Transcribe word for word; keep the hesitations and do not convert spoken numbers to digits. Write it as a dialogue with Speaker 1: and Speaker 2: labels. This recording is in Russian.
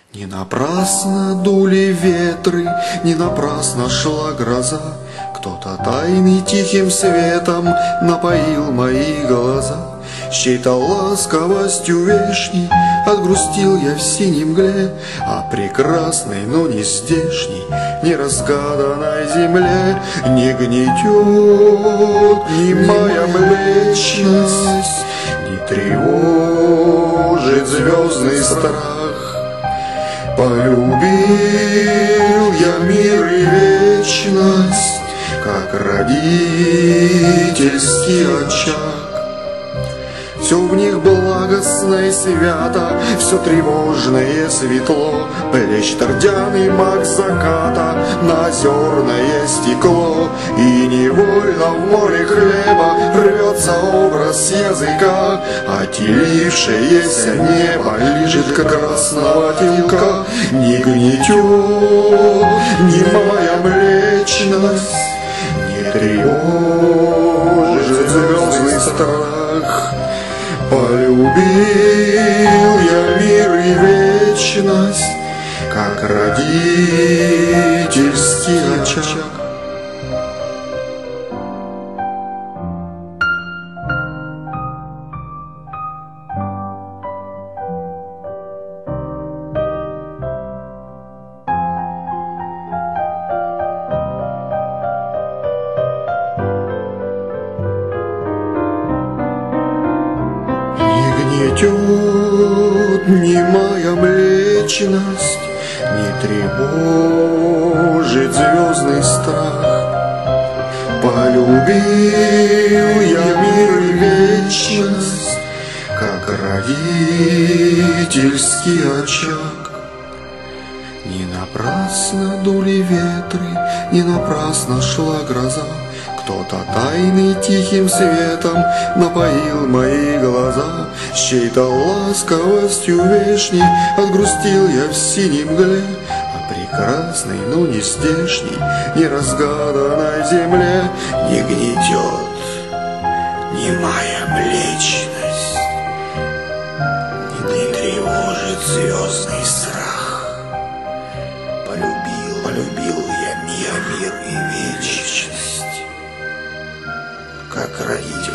Speaker 1: Не напрасно дули ветры, не напрасно шла гроза. Кто-то тайный тихим светом напоил мои глаза. С чьей-то ласковостью вешней отгрустил я в синей мгле о прекрасной, но не здешней, неразгаданной земле. Не гнетет ни моя млечность, не тревожит звездный страх. Полюбил я мир и вечность, как родительский очаг. Все в них благостно и свято, все тревожное светло, плещет рдяный мак заката на озерное стекло. И невольно в море хлеба рвется образ языка, отелившееся небо лежит, как красного телка. Не гнетет ни моя млечность, не тревожит звездный страх. Полюбил я мир и вечность, как родительский очаг. Гнетет ни моя млечность, не тревожит звездный страх. Полюбил я мир и вечность, как родительский очаг. Не напрасно дули ветры, не напрасно шла гроза. Кто-то тайный тихим светом напоил мои глаза. С чьей-то ласковостью вешней отгрустил я в синей мгле о прекрасной, но не здешней, неразгаданной земле. Не гнетет ни моя млечность, не тревожит звездный страх. Полюбил, полюбил я мир, мир и вечность, как родитель.